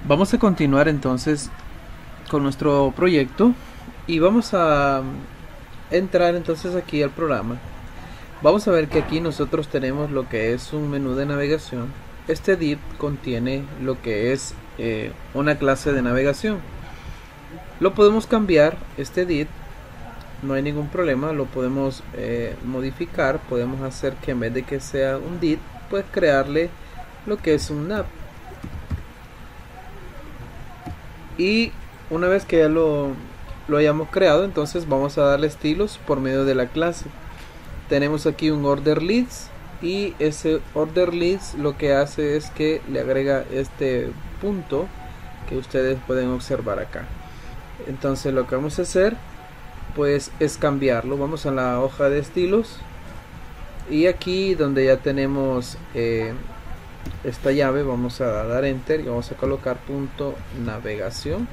Vamos a continuar entonces con nuestro proyecto y vamos a entrar entonces aquí al programa. Vamos a ver que aquí nosotros tenemos lo que es un menú de navegación. Este div contiene lo que es una clase de navegación. Lo podemos cambiar, este div, no hay ningún problema, lo podemos modificar. Podemos hacer que en vez de que sea un div, pues crearle lo que es un nav. Y una vez que ya lo hayamos creado, entonces vamos a darle estilos por medio de la clase. Tenemos aquí un order leads y ese order leads lo que hace es que le agrega este punto que ustedes pueden observar acá. Entonces lo que vamos a hacer pues es cambiarlo. Vamos a la hoja de estilos y aquí donde ya tenemos esta llave, vamos a dar enter y vamos a colocar punto navegación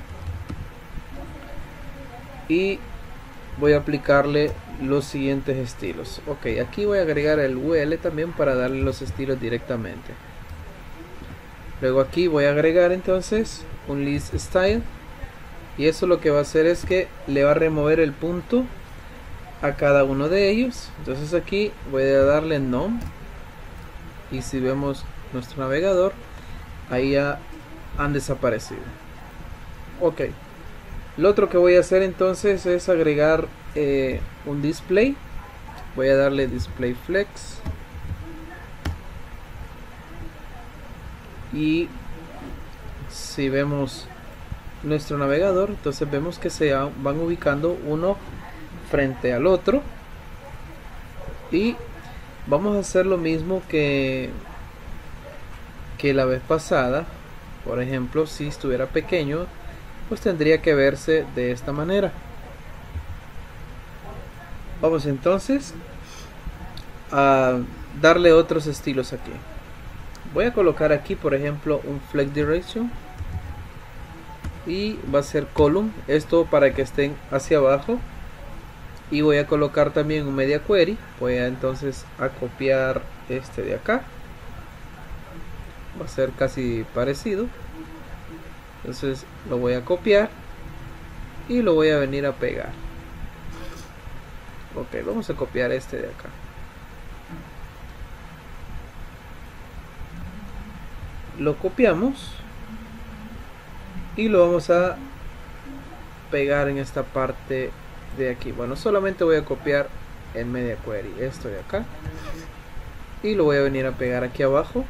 y voy a aplicarle los siguientes estilos. Ok, aquí voy a agregar el UL también para darle los estilos directamente. Luego aquí voy a agregar entonces un list style y eso lo que va a hacer es que le va a remover el punto a cada uno de ellos. Entonces aquí voy a darle none y si vemos nuestro navegador, ahí ya han desaparecido. Ok, lo otro que voy a hacer entonces es agregar un display. Voy a darle display flex y si vemos nuestro navegador, entonces vemos que se van ubicando uno frente al otro y vamos a hacer lo mismo que la vez pasada. Por ejemplo, si estuviera pequeño, pues tendría que verse de esta manera. Vamos entonces a darle otros estilos aquí. Voy a colocar aquí por ejemplo un flex direction y va a ser column, esto para que estén hacia abajo, y voy a colocar también un media query. Voy a entonces a copiar este de acá, va a ser casi parecido, entonces lo voy a copiar y lo voy a venir a pegar. Ok, vamos a copiar este de acá. Lo copiamos y lo vamos a pegar en esta parte de aquí. Bueno, solamente voy a copiar el media query, esto de acá, y lo voy a venir a pegar aquí abajo.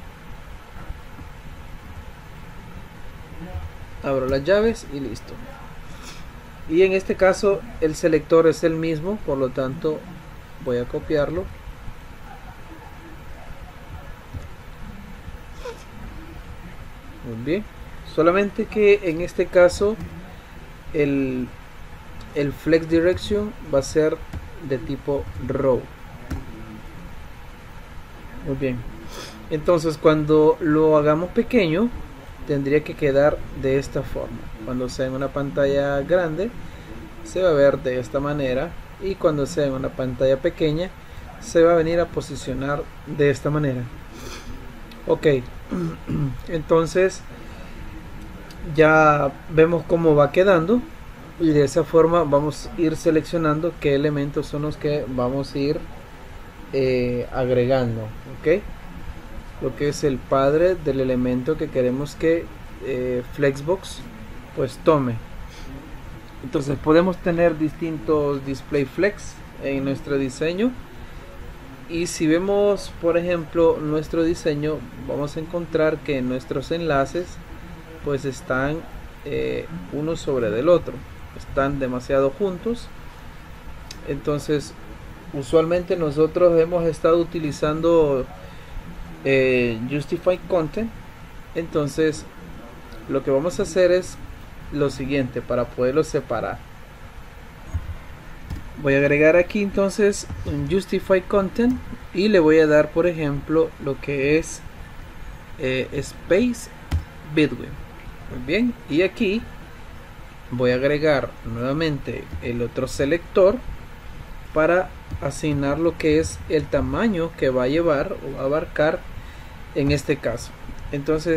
Abro las llaves y listo. Y en este caso el selector es el mismo, por lo tanto voy a copiarlo. Muy bien, solamente que en este caso el flex direction va a ser de tipo row. Muy bien, entonces cuando lo hagamos pequeño tendría que quedar de esta forma. Cuando sea en una pantalla grande se va a ver de esta manera, y cuando sea en una pantalla pequeña se va a venir a posicionar de esta manera. Ok, entonces ya vemos cómo va quedando y de esa forma vamos a ir seleccionando qué elementos son los que vamos a ir agregando. Ok, lo que es el padre del elemento que queremos que Flexbox pues tome. Entonces podemos tener distintos display flex en nuestro diseño, y si vemos por ejemplo nuestro diseño, vamos a encontrar que nuestros enlaces pues están uno sobre del otro, están demasiado juntos. Entonces usualmente nosotros hemos estado utilizando Justify Content. Entonces lo que vamos a hacer es lo siguiente para poderlos separar. Voy a agregar aquí entonces un Justify Content y le voy a dar por ejemplo lo que es Space Between. Muy bien, y aquí voy a agregar nuevamente el otro selector para asignar lo que es el tamaño que va a llevar o abarcar en este caso. Entonces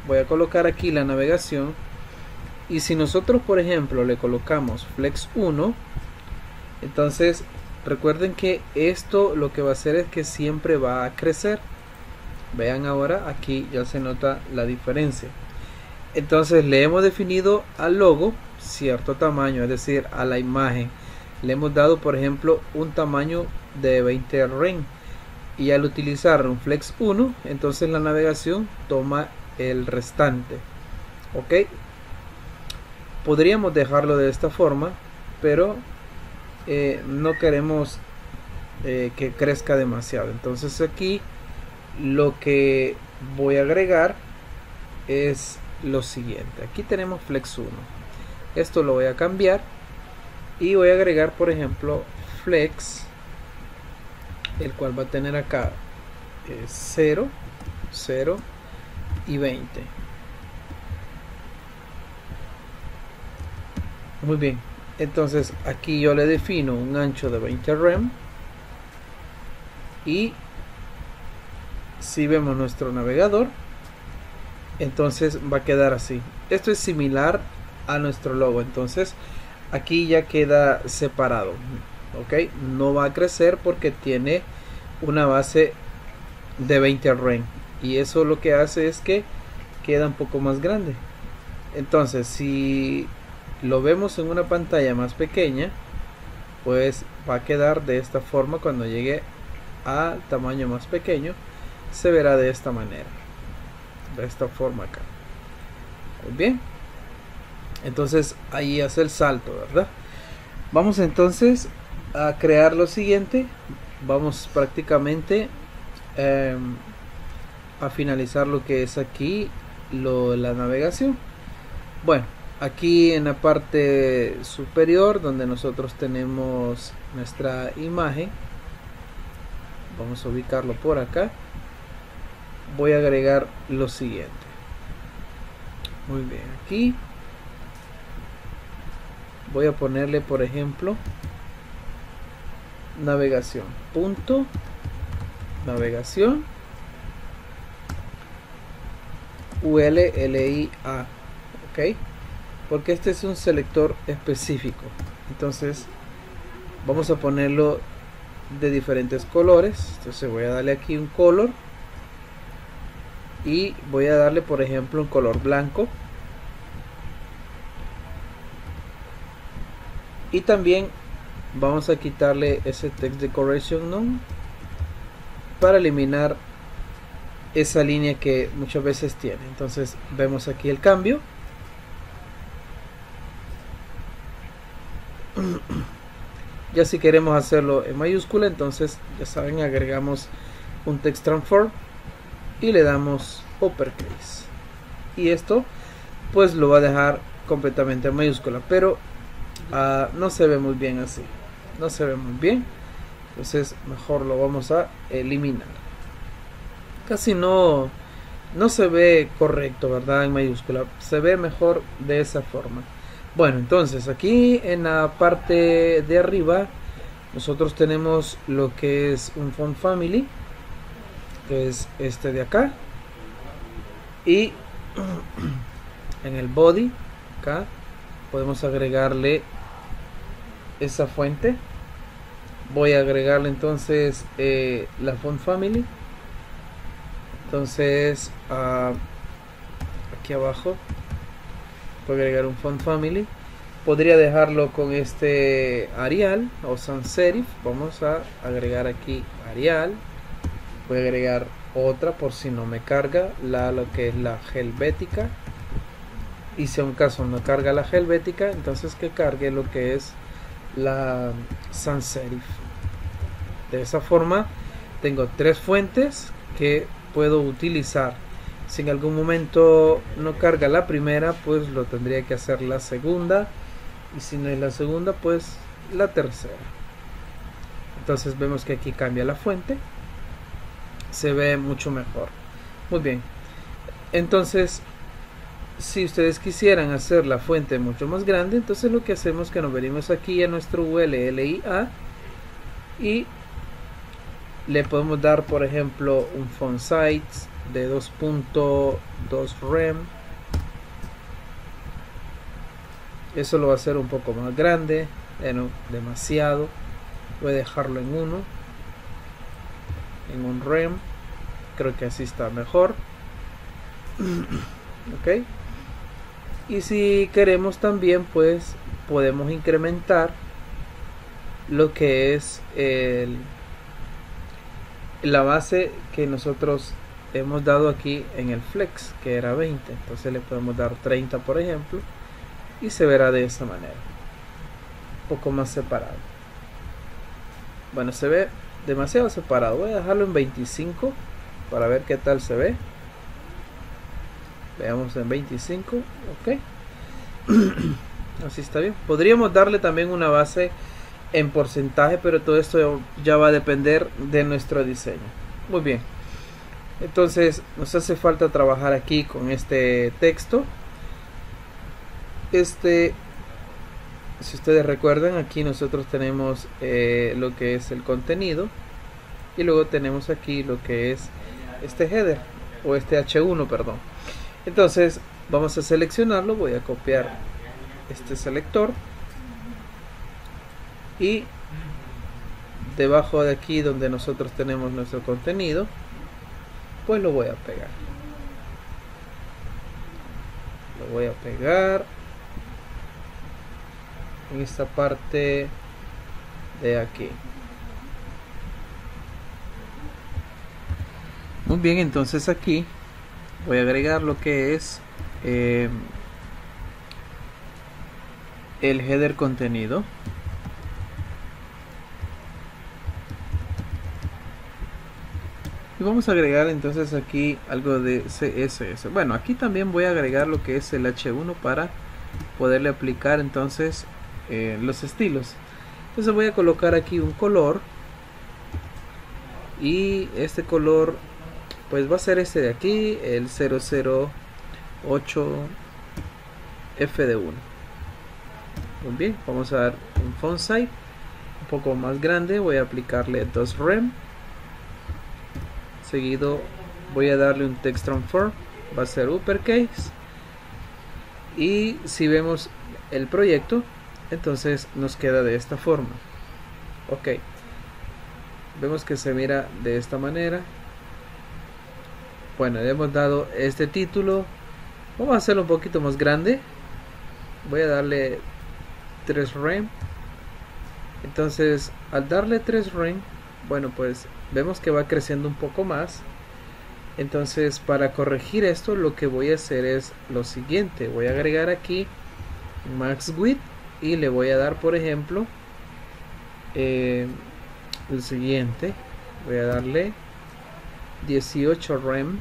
voy a colocar aquí la navegación, y si nosotros por ejemplo le colocamos flex 1, entonces recuerden que esto lo que va a hacer es que siempre va a crecer. Vean ahora, aquí ya se nota la diferencia. Entonces le hemos definido al logo cierto tamaño, es decir, a la imagen le hemos dado por ejemplo un tamaño de 20 rem, y al utilizar un flex 1, entonces la navegación toma el restante. Ok, podríamos dejarlo de esta forma, pero no queremos que crezca demasiado. Entonces aquí lo que voy a agregar es lo siguiente. Aquí tenemos flex 1, esto lo voy a cambiar y voy a agregar por ejemplo flex, el cual va a tener acá 0, 0 y 20. Muy bien, entonces aquí yo le defino un ancho de 20 rem, y si vemos nuestro navegador, entonces va a quedar así. Esto es similar a nuestro logo, entonces aquí ya queda separado. Ok, no va a crecer porque tiene una base de 20 rem, y eso lo que hace es que queda un poco más grande. Entonces si lo vemos en una pantalla más pequeña, pues va a quedar de esta forma. Cuando llegue al tamaño más pequeño se verá de esta manera, de esta forma acá. Muy bien, entonces ahí hace el salto, ¿verdad? Vamos entonces a crear lo siguiente. Vamos prácticamente a finalizar lo que es aquí la navegación. Bueno, aquí en la parte superior donde nosotros tenemos nuestra imagen, vamos a ubicarlo por acá. Voy a agregar lo siguiente. Muy bien, aquí voy a ponerle por ejemplo navegación, punto navegación ULLIA. ok, porque este es un selector específico, entonces vamos a ponerlo de diferentes colores. Entonces voy a darle aquí un color y voy a darle por ejemplo un color blanco, y también vamos a quitarle ese text decoration none para eliminar esa línea que muchas veces tiene. Entonces vemos aquí el cambio. Ya si queremos hacerlo en mayúscula, entonces ya saben, agregamos un text transform y le damos uppercase, y esto pues lo va a dejar completamente en mayúscula, pero no se ve muy bien así, no se ve muy bien. Entonces mejor lo vamos a eliminar. Casi no se ve correcto, ¿verdad? En mayúscula se ve mejor de esa forma. Bueno, entonces aquí en la parte de arriba nosotros tenemos lo que es un font family, que es este de acá, y en el body acá podemos agregarle esa fuente. Voy a agregarle entonces la font family. Entonces aquí abajo voy a agregar un font family. Podría dejarlo con este Arial o sans serif. Vamos a agregar aquí Arial. Voy a agregar otra por si no me carga lo que es la helvética, y si a un caso no carga la helvética, entonces que cargue lo que es la sans serif. De esa forma tengo tres fuentes que puedo utilizar. Si en algún momento no carga la primera, pues lo tendría que hacer la segunda, y si no es la segunda, pues la tercera. Entonces vemos que aquí cambia la fuente, se ve mucho mejor. Muy bien, entonces si ustedes quisieran hacer la fuente mucho más grande, entonces lo que hacemos es que nos venimos aquí a nuestro ULLIA y le podemos dar por ejemplo un font size de 2.2 rem. Eso lo va a hacer un poco más grande, bueno, demasiado. Voy a dejarlo en 1, en un rem. Creo que así está mejor. Ok. Y si queremos también, pues podemos incrementar lo que es la base que nosotros hemos dado aquí en el flex, que era 20. Entonces le podemos dar 30, por ejemplo, y se verá de esa manera, un poco más separado. Bueno, se ve demasiado separado. Voy a dejarlo en 25 para ver qué tal se ve. Veamos en 25. Ok. Así está bien. Podríamos darle también una base en porcentaje, pero todo esto ya va a depender de nuestro diseño. Muy bien. Entonces nos hace falta trabajar aquí con este texto. Si ustedes recuerdan, aquí nosotros tenemos lo que es el contenido, y luego tenemos aquí lo que es este header, o este H1, perdón. Entonces vamos a seleccionarlo. Voy a copiar este selector y debajo de aquí donde nosotros tenemos nuestro contenido, pues lo voy a pegar. Lo voy a pegar en esta parte de aquí. Muy bien, entonces aquí voy a agregar lo que es el header contenido. Y vamos a agregar entonces aquí algo de CSS. Bueno, aquí también voy a agregar lo que es el H1 para poderle aplicar entonces los estilos. Entonces voy a colocar aquí un color, y este color pues va a ser este de aquí, el 008 FD1. Muy bien, vamos a dar un font size un poco más grande. Voy a aplicarle 2 rem. Seguido voy a darle un text transform, va a ser uppercase. Y si vemos el proyecto, entonces nos queda de esta forma. Ok, vemos que se mira de esta manera. Bueno, le hemos dado este título. Vamos a hacerlo un poquito más grande. Voy a darle 3 rem. Entonces al darle 3 rem, bueno, pues vemos que va creciendo un poco más. Entonces para corregir esto, lo que voy a hacer es lo siguiente. Voy a agregar aquí max width y le voy a dar, por ejemplo, el siguiente. Voy a darle 18 rem.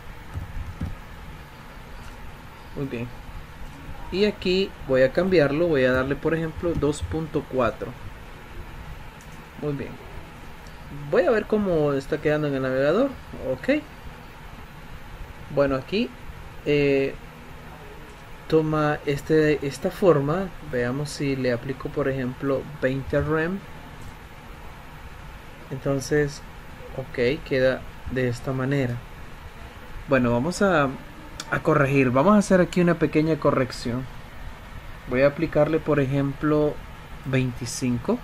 Muy bien. Y aquí voy a cambiarlo. Voy a darle, por ejemplo, 2.4. Muy bien. Voy a ver cómo está quedando en el navegador. Ok. Bueno, aquí toma esta forma. Veamos si le aplico, por ejemplo, 20 rem. Entonces, ok, queda de esta manera. Bueno, vamos a corregir. Vamos a hacer aquí una pequeña corrección. Voy a aplicarle, por ejemplo, 25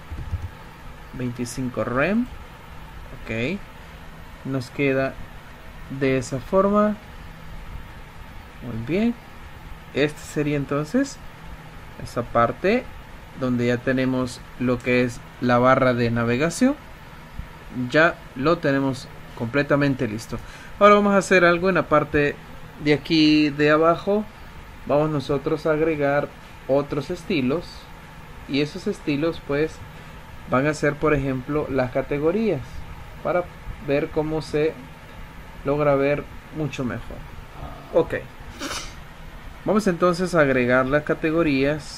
rem. Ok, nos queda de esa forma. Muy bien. Este sería entonces esa parte donde ya tenemos lo que es la barra de navegación. Ya lo tenemos completamente listo. Ahora vamos a hacer algo en la parte de aquí de abajo. Vamos nosotros a agregar otros estilos, y esos estilos pues van a ser, por ejemplo, las categorías, para ver cómo se logra ver mucho mejor. Ok, vamos entonces a agregar las categorías.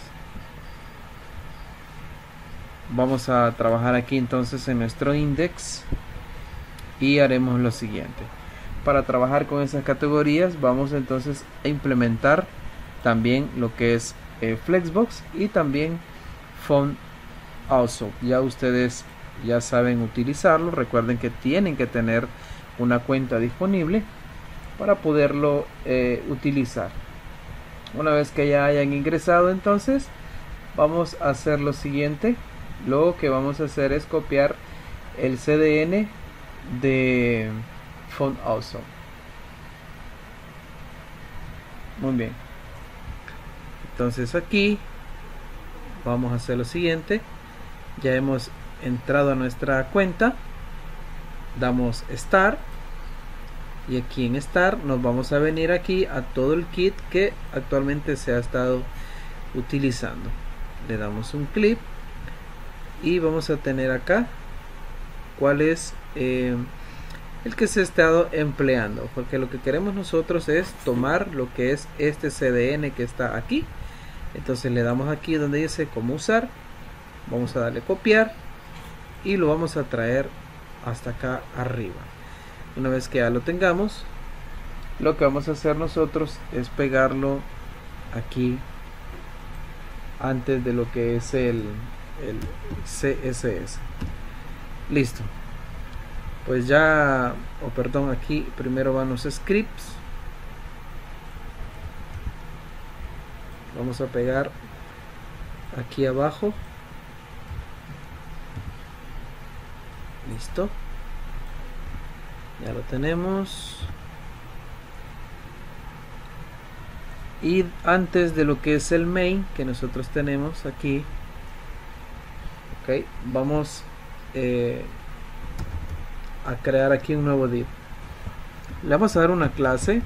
Vamos a trabajar aquí entonces en nuestro index y haremos lo siguiente. Para trabajar con esas categorías vamos entonces a implementar también lo que es Flexbox y también Font Also. Ya ustedes ya saben utilizarlo. Recuerden que tienen que tener una cuenta disponible para poderlo utilizar. Una vez que ya hayan ingresado, entonces vamos a hacer lo siguiente. Lo que vamos a hacer es copiar el CDN de Font Awesome. Muy bien. Entonces aquí vamos a hacer lo siguiente. Ya hemos entrado a nuestra cuenta, damos Start, y aquí en Start nos vamos a venir aquí a todo el kit que actualmente se ha estado utilizando. Le damos un clic y vamos a tener acá cuál es el que se ha estado empleando, porque lo que queremos nosotros es tomar lo que es este CDN que está aquí. Entonces le damos aquí donde dice cómo usar, vamos a darle copiar y lo vamos a traer hasta acá arriba. Una vez que ya lo tengamos, lo que vamos a hacer nosotros es pegarlo aquí antes de lo que es el CSS. Listo. Pues ya, perdón, aquí primero van los scripts. Vamos a pegar aquí abajo. Listo. Ya lo tenemos. Y antes de lo que es el main que nosotros tenemos aquí, ok, vamos a crear aquí un nuevo div. Le vamos a dar una clase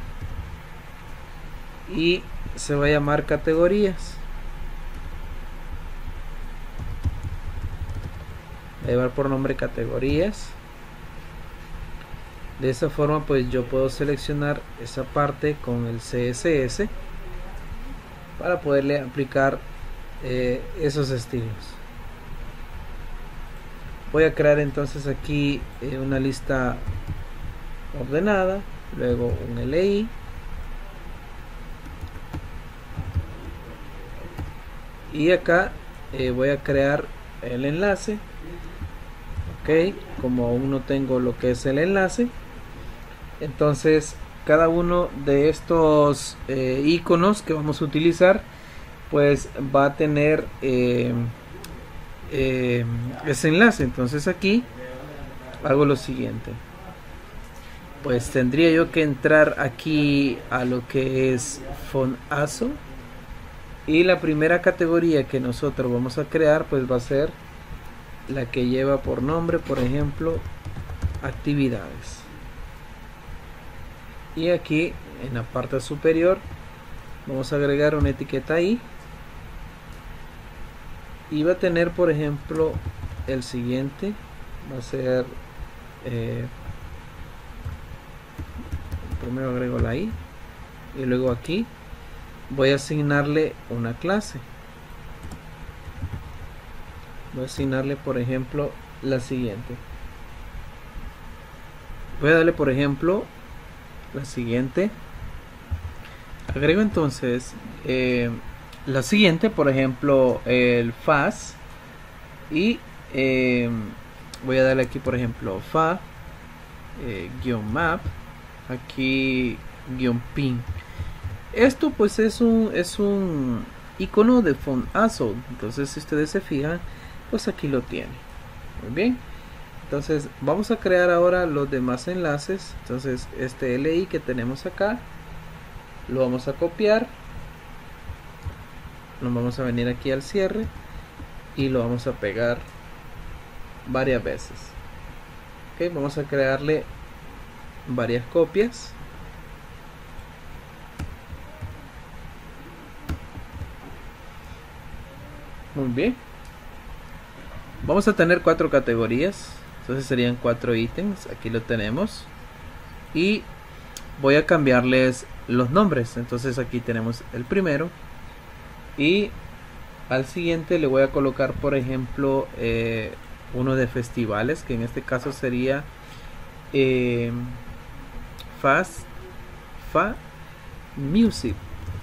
y se va a llamar categorías. Va a llevar por nombre categorías. De esa forma pues yo puedo seleccionar esa parte con el CSS para poderle aplicar esos estilos. Voy a crear entonces aquí una lista ordenada, luego un LI, y acá voy a crear el enlace. Ok, como aún no tengo lo que es el enlace, entonces cada uno de estos iconos que vamos a utilizar pues va a tener ese enlace. Entonces aquí hago lo siguiente, pues tendría yo que entrar aquí a lo que es Font Awesome, y la primera categoría que nosotros vamos a crear pues va a ser la que lleva por nombre, por ejemplo, actividades. Y aquí en la parte superior vamos a agregar una etiqueta ahí, y va a tener por ejemplo el siguiente, va a ser primero agrego la i y luego aquí voy a asignarle una clase. Voy a asignarle por ejemplo la siguiente. Voy a darle por ejemplo la siguiente. Agrego entonces la siguiente, por ejemplo el fast, y voy a darle aquí por ejemplo fa guión map, aquí guión pin. Esto pues es un icono de Font Awesome. Entonces si ustedes se fijan, pues aquí lo tiene. Muy bien. Entonces vamos a crear ahora los demás enlaces. Entonces este LI que tenemos acá lo vamos a copiar, nos vamos a venir aquí al cierre y lo vamos a pegar varias veces. Ok, vamos a crearle varias copias. Muy bien. Vamos a tener 4 categorías, entonces serían 4 ítems. Aquí lo tenemos, y voy a cambiarles los nombres. Entonces aquí tenemos el primero, y al siguiente le voy a colocar por ejemplo uno de festivales, que en este caso sería Fa Music.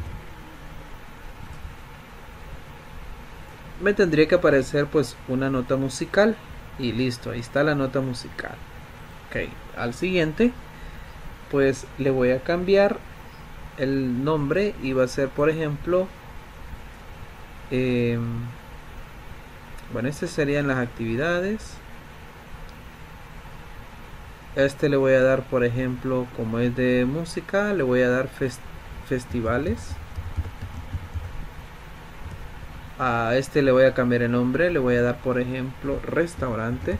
Me tendría que aparecer pues una nota musical, y listo, ahí está la nota musical. Ok, al siguiente pues le voy a cambiar el nombre y va a ser, por ejemplo, bueno, este serían las actividades. Este le voy a dar, por ejemplo, como es de música, le voy a dar festivales. A este le voy a cambiar el nombre, le voy a dar, por ejemplo, restaurante.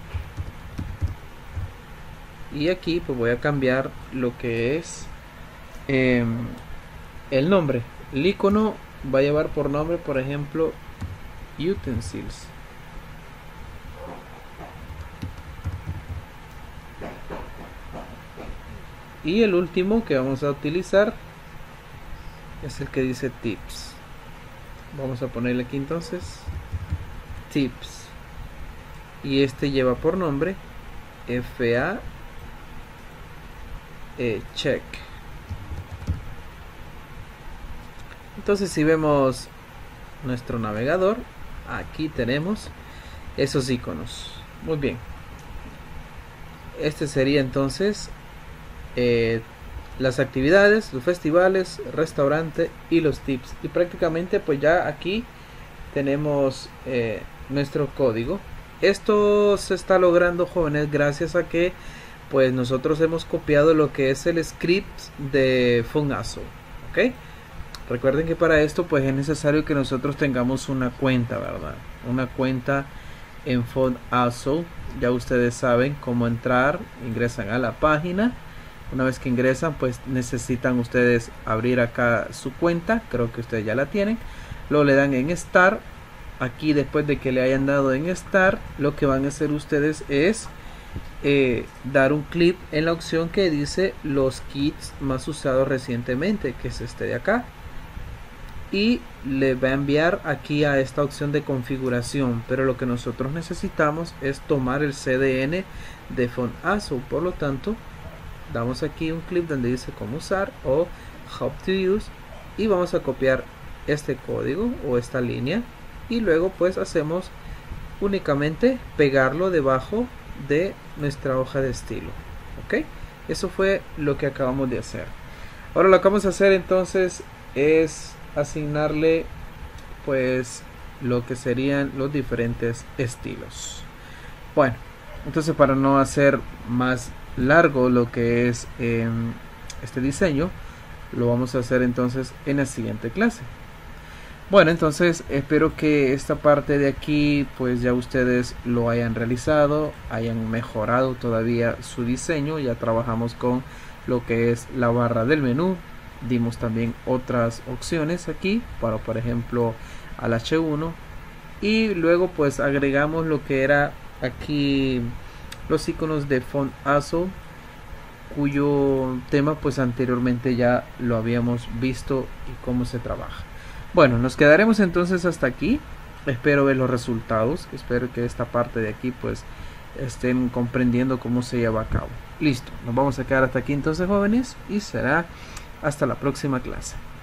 Y aquí pues voy a cambiar lo que es el nombre. El icono va a llevar por nombre, por ejemplo, utensils. Y el último que vamos a utilizar es el que dice tips. Vamos a ponerle aquí entonces tips. Y este lleva por nombre FA check. Entonces, si vemos nuestro navegador, aquí tenemos esos iconos. Muy bien. Este sería entonces las actividades, los festivales, restaurante y los tips. Y prácticamente pues ya aquí tenemos nuestro código. Esto se está logrando, jóvenes, gracias a que pues nosotros hemos copiado lo que es el script de Funazzo. ¿Ok? Recuerden que para esto pues es necesario que nosotros tengamos una cuenta, ¿verdad? Una cuenta en Funazzo. Ya ustedes saben cómo entrar. Ingresan a la página. Una vez que ingresan pues necesitan ustedes abrir acá su cuenta. Creo que ustedes ya la tienen. Luego le dan en Start. Aquí después de que le hayan dado en Start, lo que van a hacer ustedes es dar un clic en la opción que dice los kits más usados recientemente, que es este de acá. Y le va a enviar aquí a esta opción de configuración, pero lo que nosotros necesitamos es tomar el CDN de Funazzo. Por lo tanto, damos aquí un clic donde dice cómo usar o how to use y vamos a copiar este código o esta línea y luego pues hacemos únicamente pegarlo debajo de nuestra hoja de estilo. Ok, eso fue lo que acabamos de hacer. Ahora lo que vamos a hacer entonces es asignarle pues lo que serían los diferentes estilos. Bueno, entonces para no hacer más largo lo que es este diseño, lo vamos a hacer entonces en la siguiente clase. Bueno, entonces espero que esta parte de aquí pues ya ustedes lo hayan realizado, hayan mejorado todavía su diseño. Ya trabajamos con lo que es la barra del menú. Dimos también otras opciones aquí para, por ejemplo, al H1 y luego pues agregamos lo que era aquí los iconos de Funazzo, cuyo tema pues anteriormente ya lo habíamos visto y cómo se trabaja. Bueno, nos quedaremos entonces hasta aquí. Espero ver los resultados, espero que esta parte de aquí pues estén comprendiendo cómo se lleva a cabo. Listo, nos vamos a quedar hasta aquí entonces, jóvenes, y será hasta la próxima clase.